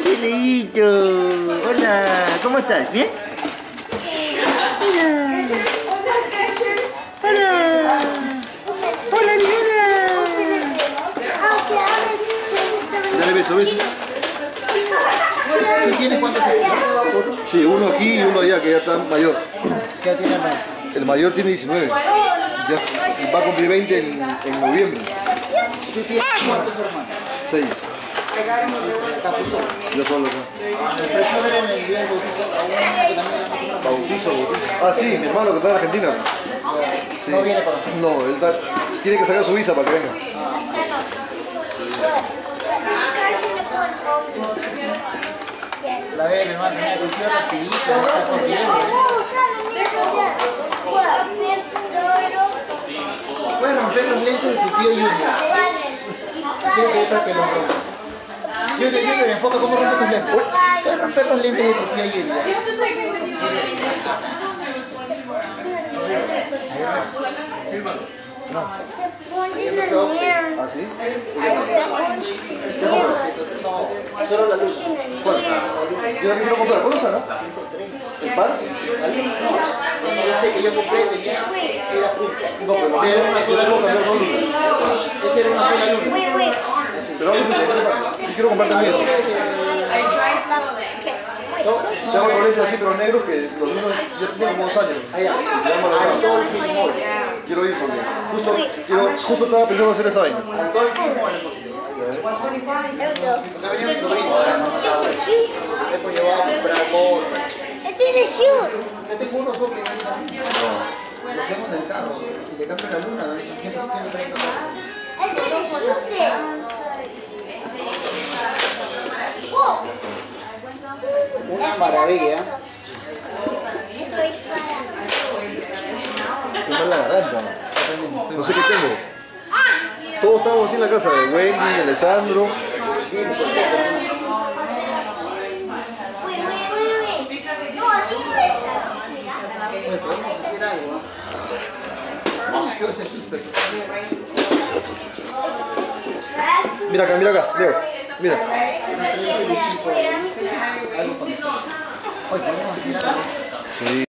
Leito. Hola, ¿cómo estás? ¿Bien? Hola. Hola. Hola, Nicola. Dale beso, beso. ¿Tú tienes cuántos años? Sí, uno aquí y uno allá que ya está mayor. ¿Qué edad tiene el mayor? El mayor tiene 19. Ya va a cumplir 20 en noviembre. ¿Tú tienes cuántos hermanos? 6. ¿Estás tú solo? Yo solo acá. ¿Puedes ver en el día del bautizo a uno que también era más o menos? Bautizo. Ah, sí, mi hermano que está en Argentina. Sí. No viene para acá. No, él tiene que sacar su visa para que venga. La ve, mi hermano, tenía que ser rapidito, está corriendo. Puedes romper los lentes de tu tío Junior. Quiero que para que los rompas. Junior, enfoca cómo rompes tus lentes. Puedes romper los lentes de tu tío Junior. No. ¿Ah, sí? No, solo la luz. ¿Cuál? Yo la quiero comprar. ¿Cuánto está, no? 130. ¿El par? Este que yo compré tenía, era justo. No, pero Era una sola luna. luna. Este era una sola luna. Pero yo quiero comprar también. Tengo otros lentes así, pero negros, que los míos ya tienen como 2 años. Allá, todo el filmol. Quiero ir porque justo estaba pensando hacer esa vaina. Todo el filmol es posible. Acá venía mi sobrino. Después llevaba a comprar cosas. Ya tengo unos ojos que los tengo en el carro. Si le cambio la luna, dan 130 Una maravilla. Qué mala garganta. No sé qué tengo. Todos estábamos así en la casa de Wendy, Alessandro. Podemos hacer algo. Yo se asusta. Mira acá, Leo. Mira. Algo para mí. Oye, podemos hacer algo. Sí.